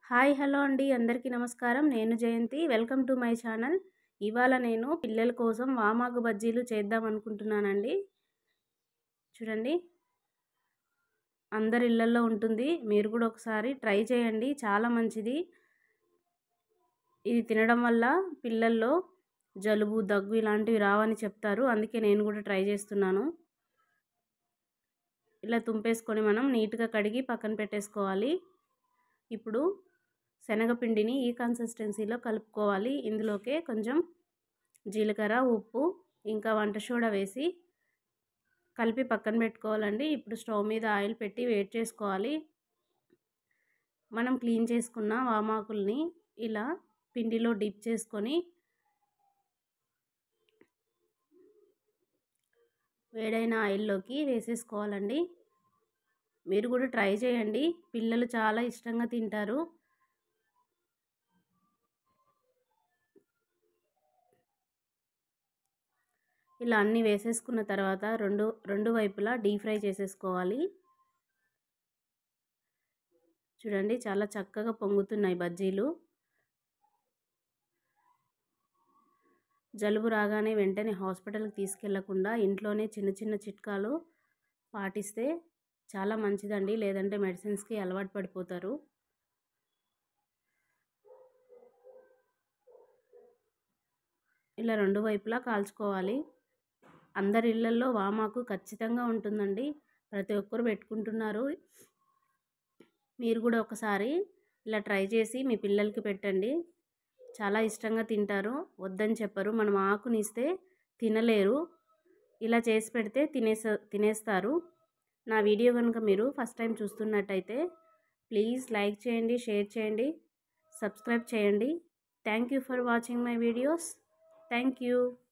Hi hello అండి అందరికీ నమస్కారం. నేను Jayanthi. Welcome to my channel. ఇవాళ నేను పిల్లల కోసం వామాకు బజ్జీలు చేద్దాం అనుకుంటున్నానండి. చూడండి, అందరి ఇళ్ళల్లో ఉంటుంది. మీరు కూడా ఒకసారి ట్రై చేయండి, చాలా మంచిది. ఇది తినడం వల్ల పిల్లల్లో జలుబు, దగ్గు ఇలాంటివి రావని చెప్తారు. అందుకే నేను కూడా ట్రై చేస్తున్నాను. ఇలా తుంపేసుకొని మనం నీట్గా కడిగి పక్కన పెట్టేసుకోవాలి. ఇప్పుడు శనగపిండిని ఈ కన్సిస్టెన్సీలో కలుపుకోవాలి. ఇందులోకే కొంచెం జీలకర్ర, ఉప్పు, ఇంకా వంట సోడా వేసి కలిపి పక్కన పెట్టుకోవాలండి. ఇప్పుడు స్టవ్ మీద ఆయిల్ పెట్టి వేడి చేసుకోవాలి. మనం క్లీన్ చేసుకున్న వామాకుల్ని ఇలా పిండిలో డిప్ చేసుకొని వేడైన ఆయిల్లోకి వేసేసుకోవాలండి. మీరు కూడా ట్రై చేయండి, పిల్లలు చాలా ఇష్టంగా తింటారు. ఇలా అన్నీ వేసేసుకున్న తర్వాత రెండు వైపులా డీప్ ఫ్రై చేసేసుకోవాలి. చూడండి, చాలా చక్కగా పొంగుతున్నాయి బజ్జీలు. జలుబు రాగానే వెంటనే హాస్పిటల్కి తీసుకెళ్లకుండా ఇంట్లోనే చిన్న చిన్న చిట్కాలు పాటిస్తే చాలా మంచిదండి. లేదంటే మెడిసిన్స్కి అలవాటు పడిపోతారు. ఇలా రెండు వైపులా కాల్చుకోవాలి. అందరి ఇళ్లల్లో వామాకు ఖచ్చితంగా ఉంటుందండి. ప్రతి ఒక్కరు పెట్టుకుంటున్నారు. మీరు కూడా ఒకసారి ఇలా ట్రై చేసి మీ పిల్లలకి పెట్టండి. చాలా ఇష్టంగా తింటారు, వద్దని చెప్పరు. మనం ఆకునిస్తే తినలేరు. ఇలా చేసి పెడితే తినేస్తారు. నా వీడియో కనుక మీరు ఫస్ట్ టైం చూస్తున్నట్టయితే ప్లీజ్ లైక్ చేయండి, షేర్ చేయండి, సబ్స్క్రైబ్ చేయండి. Thank you for watching my videos. Thank you.